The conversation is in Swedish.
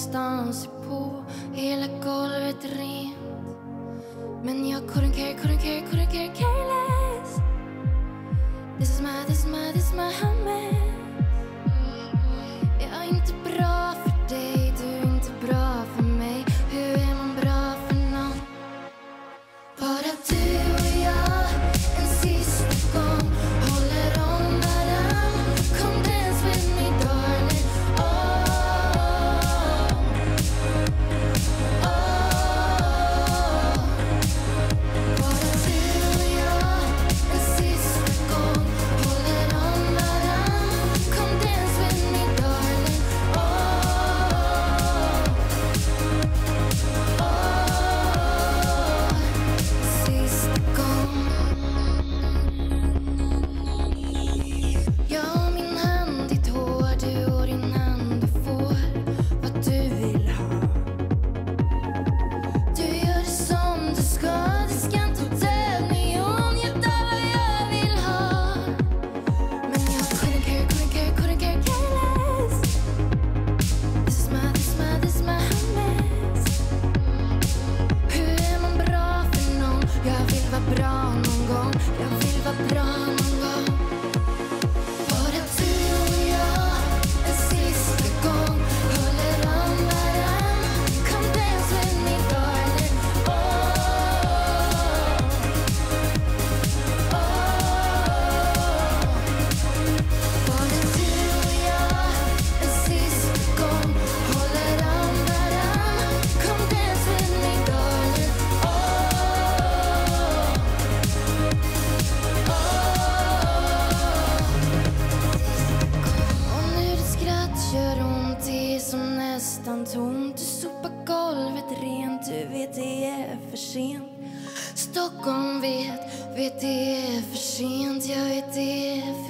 någonstans på hela golvet rent. Men jag couldn't care less. This is my man. Jag är inte bra för dig, du är inte bra för mig. Hur är man bra för någon? Bara du och jag en sista gång håller om varann. Come dance with me darling. Bara du och jag en sista gång håller om varann. Come dance with me darling. Sista gång. Jag har min hand, ditt hår, du och din hand. Du får vad du vill ha. Du gör det som du ska, det ska inte döda mig om jag tar vad jag vill ha. Men jag couldn't care less. This is my mess. Hur är man bra för någon? Jag vill vara bra någon gång. Jag vill vara bra någon gång. Bara du och jag en sista gång håller om varann. Come dance with me darling. Bara du och jag en sista gång håller om varann. Come dance with me darling. Och nu ditt skratt gör ont, det är som nästan tomt. Du sopar golvet rent, du vet det är för sent. Stockholm vet det är för sent. Jag vet det är för